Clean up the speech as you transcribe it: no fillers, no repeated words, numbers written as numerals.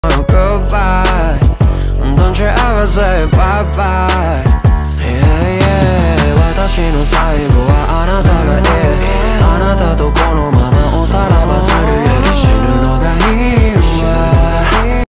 Goodbye. Don't you ever say bye bye. Yeah, yeah. 私の最後はあなたがいい。あなたとこの